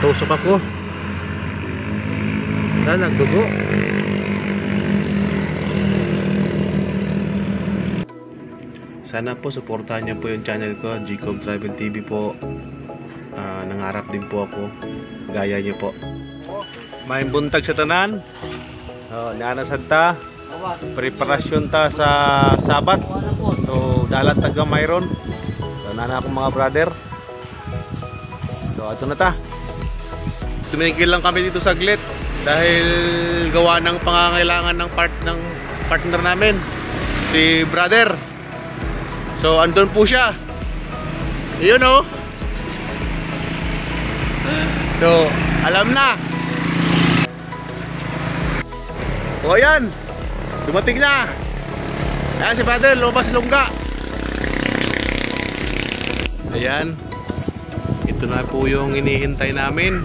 Natusok ako. Nagdugo. Sana po suportahan niyo po yung channel ko, Jacob Travel TV po. Nangarap din po ako gaya niyo po. May buntag sa tanan. Nanasad ta. Preparasyon ta sa Sabat. So dalat taga mayroon. So nana akong mga brother. So ato na ta. Tumigil lang kami dito saglit dahil gawa ng pangangailangan ng partner namin, si brother. So andun po siya. Yun o. So alam na. O ayan, dumating na. Ayan si brother, lumabas lungga. Ayan. Ito na po yung inihintay namin.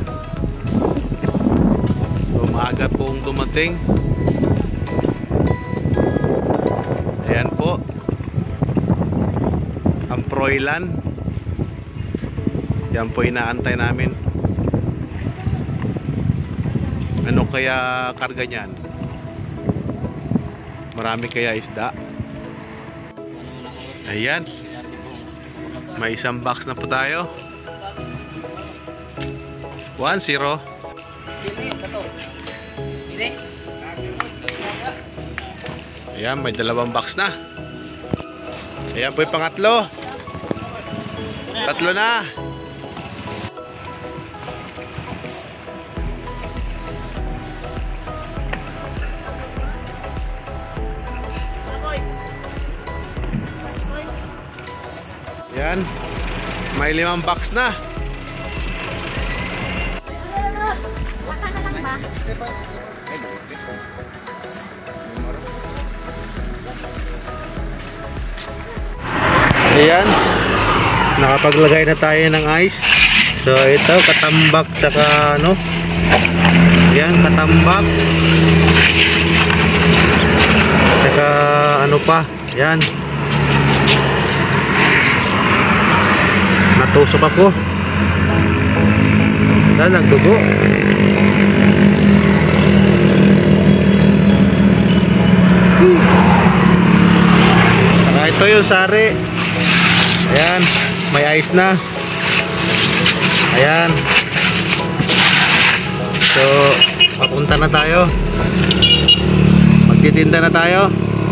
So maaga pong dumating. Ayan po ang Froilan. Yan po inaantay namin. Ano kaya karga niyan? Marami kaya isda? Ayan. May isang box na po tayo. 1-0. Ayan, may dalawang box na. Ayan po yung pangatlo. Tatlo na. Ayan, may 5 box na. Ayan, nakapaglagay na tayo ng ice. So ito, katambak saka ano. Ayan, katambak saka ano pa. Ayan, natusok ako. Nagdugo. Saka ito yung sari. Ayan, may ice na. Ayan. So papunta na tayo. Magtitinda na tayo.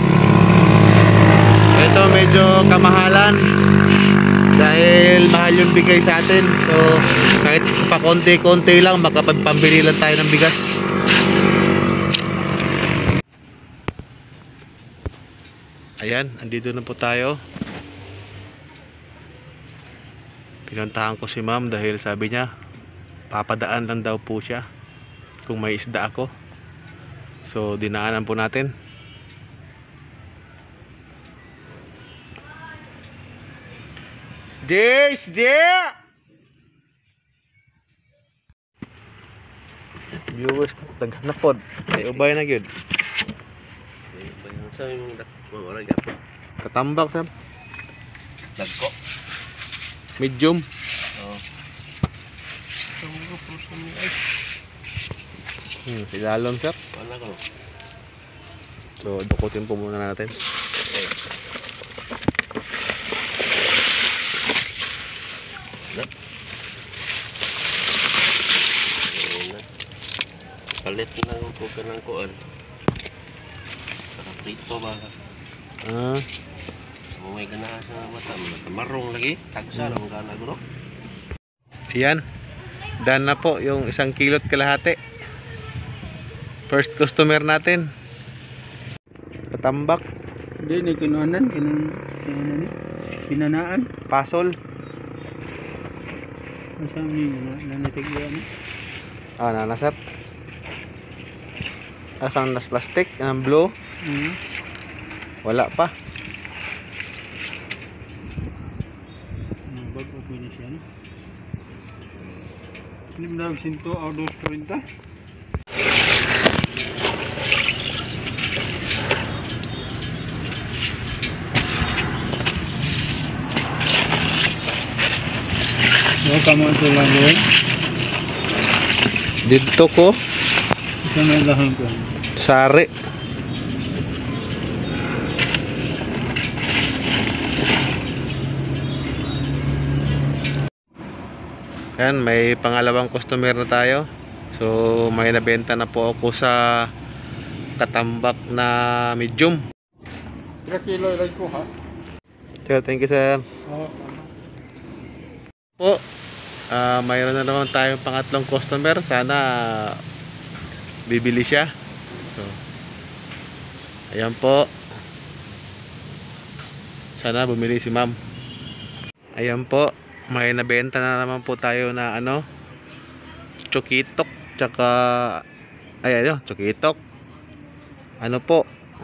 Ito medyo kamahalan dahil mahal yung bigay sa atin. So kahit pa konti-konti lang, makapagpambili lang tayo ng bigas. Ayan, andito na po tayo. Pinuntahan ko si ma'am dahil sabi niya papadaan lang daw po siya kung may isda ako. So dinaanan po natin. Viewers, daghan na pod. Ay ubay na gyud. Katambak sir. Dagko. Medium. Oo. Si Lalon sir. Wala ko. So dukutin po muna natin. Palit na ko kanang kuan. Para prito ba? May ganahan sa mata, marong lagi. Tagsa lang gana guro. Ayan. Done na po yung 1 kilot kalahati. First customer natin. Katambak. Hindi, ni kinuanan, pinanaan. Pasol. Masami mo na nanatigyan. Nanasat. Asang nas plastic, ang blue. Wala pa. Bago po niya siya, no? Ini dalam sinto outdoor perintah. No, kamu tu lang, Dito ko, Isa may lahang ko. sari. Yan, may pangalawang customer na tayo. So, may nabenta na po ako sa katambak na medium. 3 kilo lang ko ha. Sir, thank you sir. Oo. Po, mayroon na naman tayong pangatlong customer. Sana bibili siya. So, ayan po. Sana bumili si ma'am. Ayan po, may nabenta na naman po tayo na ano, chokitok, tsaka ayan, chokitok. Ano po,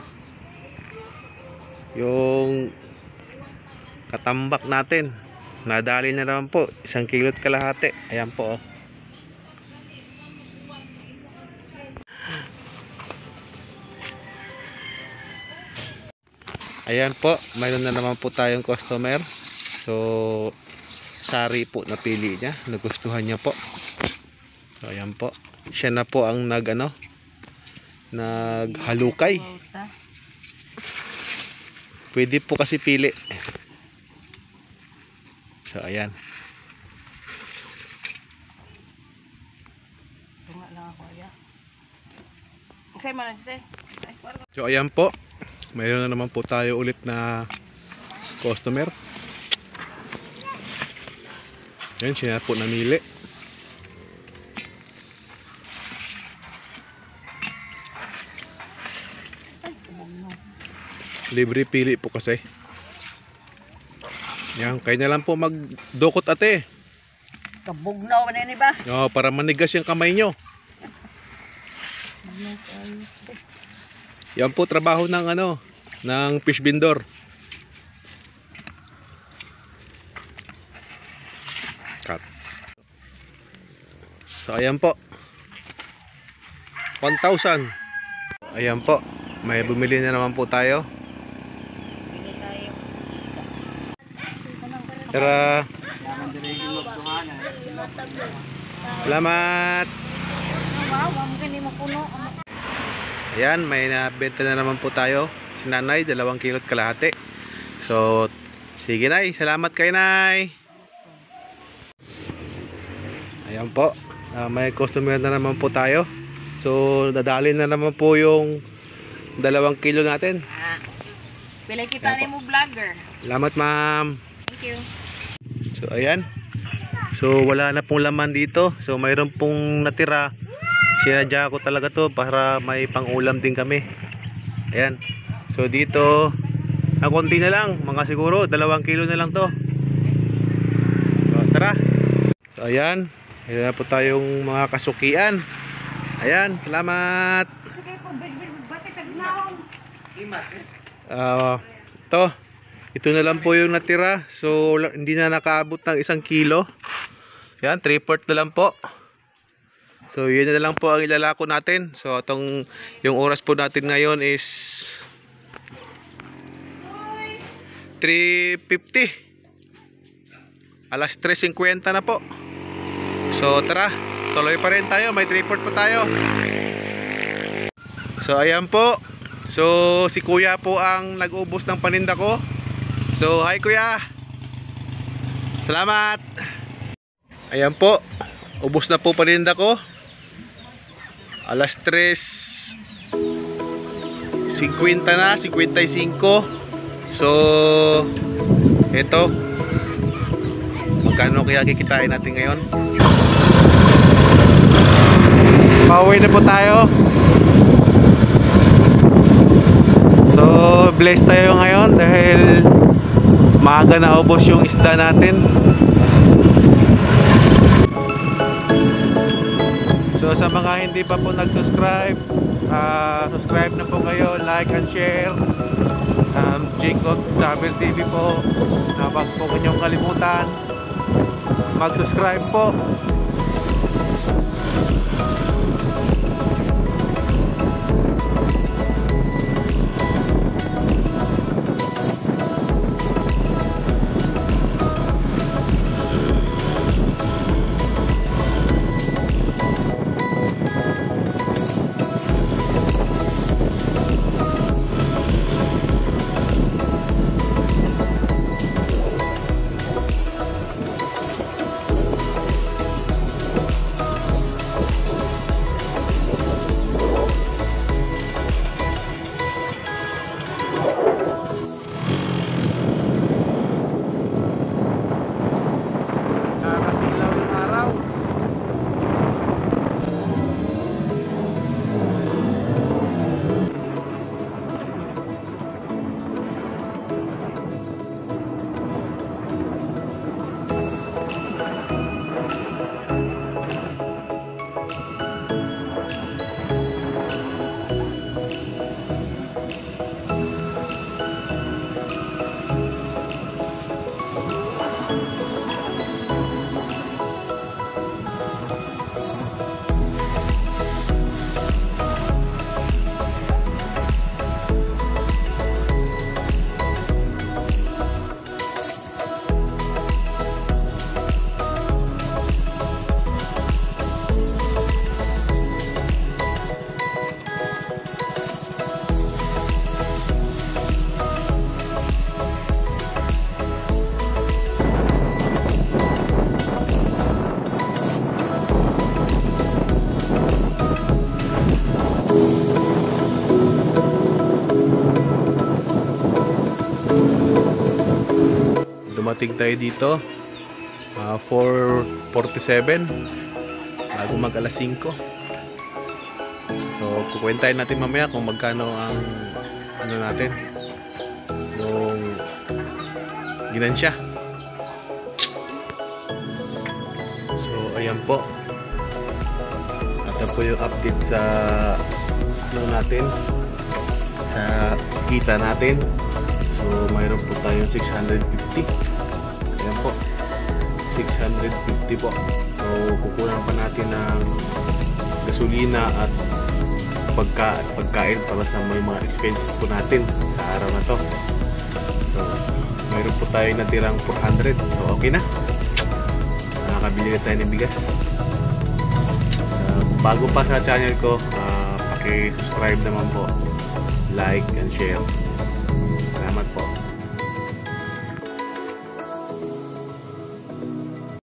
yung katambak natin, nadali na naman po, 1 kilo't kalahati. Ayan po, oh. Ayan po, mayroon na naman po tayong customer. So, sari po napili niya, nagustuhan niya po. So, ayan po, siya na po ang naghalukay. Pwede po kasi pili. So, ayan. So, ayan po. Mayroon na naman po tayo ulit na customer. Ayan, siya na po namili. Libre pili po kasi. Yan, kayo na lang po magdukot ate. Kabugnaw na ni ba? No, para manigas yung kamay nyo. Yan po trabaho ng ng fish vendor. Cut. So ayan po. 1,000. Ayan po. May bumili na naman po tayo. Tara. Salamat. Ayan, may nabenta na naman po tayo. Si Nanay, 2 kilo't kalahati. So, sige Nay, salamat kay Nay. Ayan po, may customer na naman po tayo. So, dadalhin na naman po yung 2 kilo natin. Pila kita ni mo vlogger. Salamat ma'am. Thank you. So ayan. So wala na pong laman dito. So mayroon pong natira. Sinadya ko talaga to para may pang-ulam din kami. Ayan. So dito na konti na lang, mga siguro 2 kilo na lang to. So tara. So ayan. Ayan na po tayong mga kasukian. Ayan, salamat. Ito na lang po yung natira. So hindi na nakaabot ng 1 kilo. Yan, 3/4 na lang po. So yun na lang po ang ilalako natin. So yung oras po natin ngayon is 3:50. Alas 3:50 na po. So tara, tuloy pa rin tayo. May 3/4 pa tayo. So ayan po. So si kuya po ang nag-ubos ng paninda ko. So hi kuya. Salamat. Ayan po. Ubos na po paninda ko. Alas 3:50 na, 55. So ito. Magkano kaya kikitain natin ngayon? Pauwi na po tayo. So blessed tayo ngayon dahil maaga na ubos yung isda natin. So sa mga hindi pa po nag-subscribe, subscribe na po kayo, like and share. Jacob Travel TV po. Wag po kanyang kalimutan mag-subscribe po. Dumating tayo dito 4:47 bago mag alas 5. So kukwentahin natin mamaya kung magkano ang ano natin yung ginansya. So ayan po, ito po yung update sa ano natin, sa kita natin. So mayroon po tayong 650. Ayan po, 650 po. So kukunan pa natin ng gasolina at pagkain para sa mga expenses po natin sa araw na to. So mayroon po tayo natirang 400. So okay na, nakakabili na tayo ng bigas. Bago pa sa channel ko, paki-subscribe naman po, like and share.